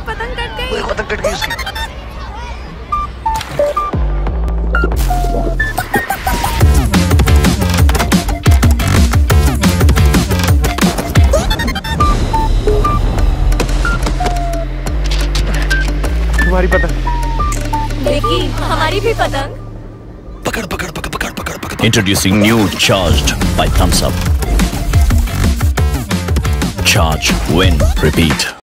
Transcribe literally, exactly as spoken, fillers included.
पतंग कट गई। पतंग कट गई उसकी। तुम्हारी पतंग। देखी हमारी भी पतंग। पकड़ पकड़ पकड़ पकड़ पकड़ पकड़। Introducing new Charged by Thumbs Up. Charge, win, repeat.